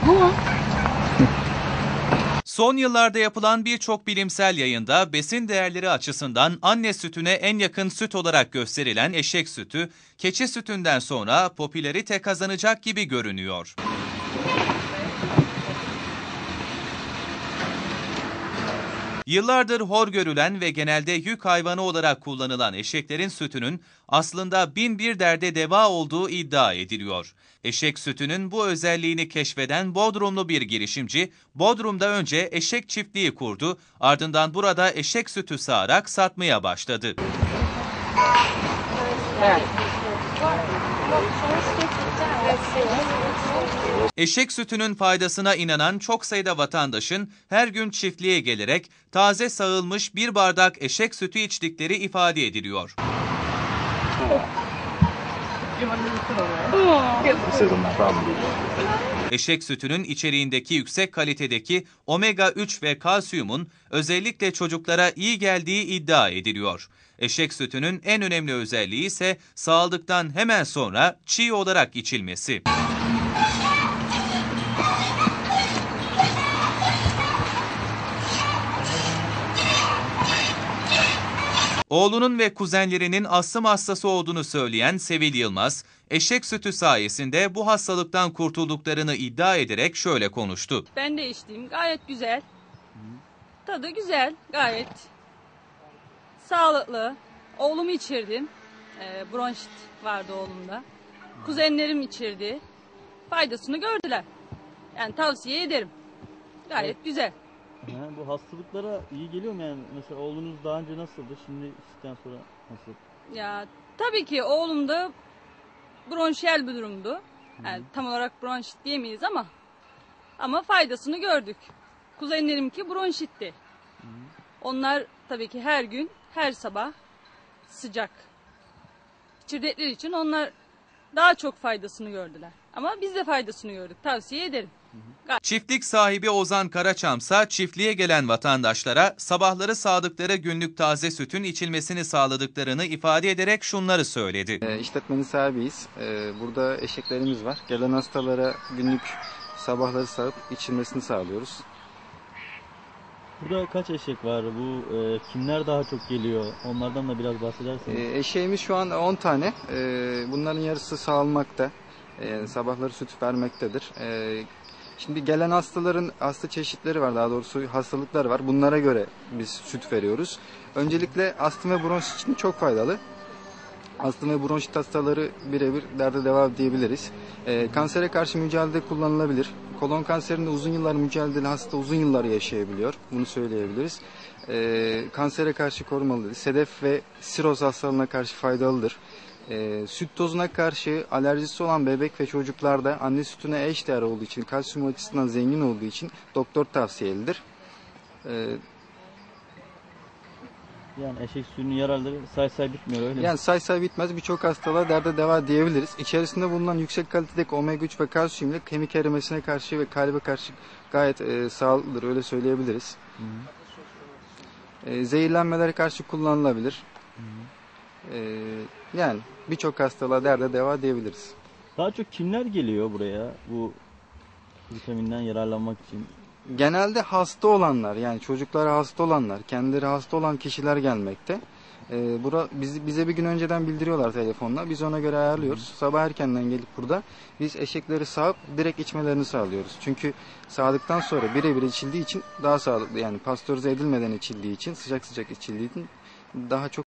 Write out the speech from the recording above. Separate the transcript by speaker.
Speaker 1: Son yıllarda yapılan birçok bilimsel yayında besin değerleri açısından anne sütüne en yakın süt olarak gösterilen eşek sütü, keçi sütünden sonra popülerite kazanacak gibi görünüyor. Yıllardır hor görülen ve genelde yük hayvanı olarak kullanılan eşeklerin sütünün aslında bin bir derde deva olduğu iddia ediliyor. Eşek sütünün bu özelliğini keşfeden Bodrumlu bir girişimci, Bodrum'da önce eşek çiftliği kurdu, ardından burada eşek sütü sağarak satmaya başladı. Eşek sütünün faydasına inanan çok sayıda vatandaşın her gün çiftliğe gelerek taze sağılmış bir bardak eşek sütü içtikleri ifade ediliyor. Eşek sütünün içeriğindeki yüksek kalitedeki omega 3 ve kalsiyumun özellikle çocuklara iyi geldiği iddia ediliyor. Eşek sütünün en önemli özelliği ise sağıldıktan hemen sonra çiğ olarak içilmesi. Oğlunun ve kuzenlerinin astım hastası olduğunu söyleyen Sevil Yılmaz, eşek sütü sayesinde bu hastalıktan kurtulduklarını iddia ederek şöyle konuştu.
Speaker 2: Ben de içtim, gayet güzel. Tadı güzel, gayet sağlıklı. Oğlumu içirdim. Bronşit vardı oğlumda. Kuzenlerim içirdi. Faydasını gördüler. Yani tavsiye ederim. Gayet güzel.
Speaker 3: Yani bu hastalıklara iyi geliyor mu yani? Mesela oğlunuz daha önce nasıldı? Şimdi içtikten sonra nasıl?
Speaker 2: Ya tabii ki oğlumda bronşiyel bir durumdu. Yani tam olarak bronşit diyemeyiz ama faydasını gördük. Kuzenlerimki bronşitti. Onlar tabii ki her gün, her sabah sıcak içirdikleri için onlar daha çok faydasını gördüler. Ama biz de faydasını gördük. Tavsiye ederim.
Speaker 1: Çiftlik sahibi Ozan Karaçamsa çiftliğe gelen vatandaşlara sabahları sağdıkları günlük taze sütün içilmesini sağladıklarını ifade ederek şunları söyledi.
Speaker 4: İşletmenin sahibiyiz. Burada eşeklerimiz var. Gelen hastalara günlük sabahları sağıp içilmesini sağlıyoruz.
Speaker 3: Burada kaç eşek var? Bu kimler daha çok geliyor? Onlardan da biraz bahsederseniz.
Speaker 4: Eşeğimiz şu an 10 tane. Bunların yarısı sağılmakta. Sabahları süt vermektedir. Şimdi gelen hasta çeşitleri var, daha doğrusu hastalıklar var. Bunlara göre biz süt veriyoruz. Öncelikle astım ve bronşit için çok faydalı. Astım ve bronşit hastaları birebir derde deva diyebiliriz. Kansere karşı mücadelede kullanılabilir. Kolon kanserinde uzun yıllar mücadeleli hasta uzun yıllar yaşayabiliyor. Bunu söyleyebiliriz. Kansere karşı korumalıdır. Sedef ve siroz hastalığına karşı faydalıdır. Süt tozuna karşı alerjisi olan bebek ve çocuklarda anne sütüne eşdeğer olduğu için, kalsiyum açısından zengin olduğu için doktor tavsiyelidir.
Speaker 3: Yani eşek sütünün yararları say bitmiyor öyle mi?
Speaker 4: Yani say bitmez, birçok hastalığa derde deva diyebiliriz. İçerisinde bulunan yüksek kalitedeki omega 3 ve kalsiyum ile kemik erimesine karşı ve kalbe karşı gayet sağlıklıdır, öyle söyleyebiliriz. Zehirlenmelere karşı kullanılabilir. Yani birçok hastalığa derde deva diyebiliriz.
Speaker 3: Daha çok kimler geliyor buraya bu vitaminden yararlanmak için?
Speaker 4: Genelde hasta olanlar, yani çocukları hasta olanlar, kendileri hasta olan kişiler gelmekte. Bize bir gün önceden bildiriyorlar telefonla. Biz ona göre ayarlıyoruz. Sabah erkenden gelip burada biz eşekleri sağıp direkt içmelerini sağlıyoruz. Çünkü sağdıktan sonra birebir içildiği için daha sağlıklı, yani pastörize edilmeden içildiği için, sıcak sıcak içildiği için daha çok